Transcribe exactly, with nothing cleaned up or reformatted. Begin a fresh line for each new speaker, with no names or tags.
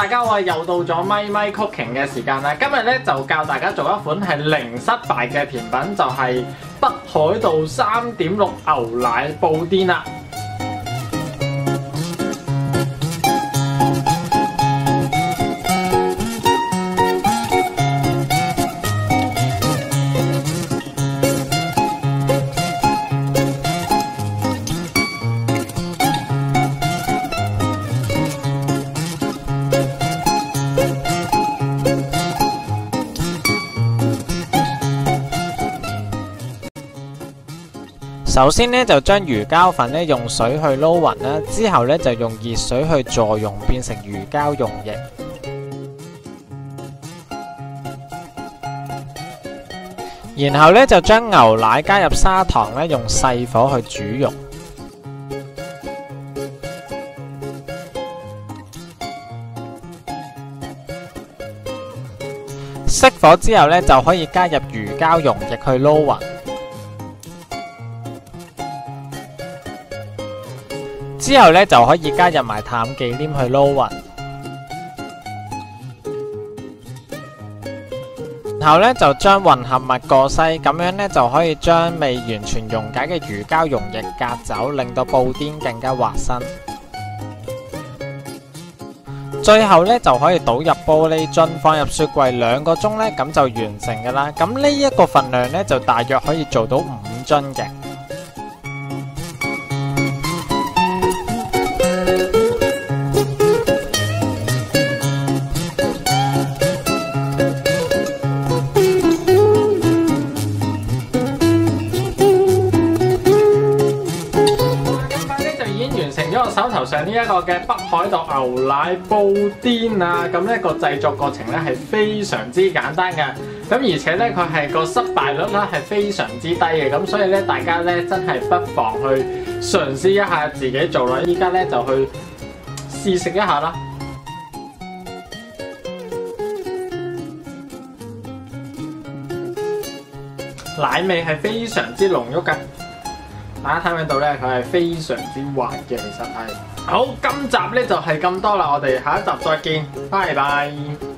大家好，又到咗咪咪 cooking 嘅時間啦！今日咧就教大家做一款係零失敗嘅甜品，就係、是、北海道三點六牛奶布甸啦。首先咧就將魚膠粉咧用水去撈勻啦，之後咧就用熱水去助溶，變成魚膠溶液。然後咧就將牛奶加入砂糖咧，用細火去煮溶。熄火之後咧就可以加入魚膠溶液去撈勻。之後咧就可以加入埋淡忌廉去撈勻，然後咧就將混合物過篩，咁樣咧就可以將未完全溶解嘅魚膠溶液隔走，令到布甸更加滑身。最後咧就可以倒入玻璃樽，放入雪櫃兩個鐘咧，咁就完成噶啦。咁呢一個份量咧就大約可以做到五樽嘅。完成咗我手頭上呢一個嘅北海道牛奶布甸啊，咁呢個製作過程咧係非常之簡單嘅，咁而且咧佢係個失敗率咧係非常之低嘅，咁所以咧大家咧真係不妨去嘗試一下自己做啦。依家咧就去試食一下啦，奶味係非常之濃郁嘅。大家睇唔睇到咧？佢係非常之滑嘅，其實係。好，今集咧就係咁多啦，我哋下一集再見，拜拜。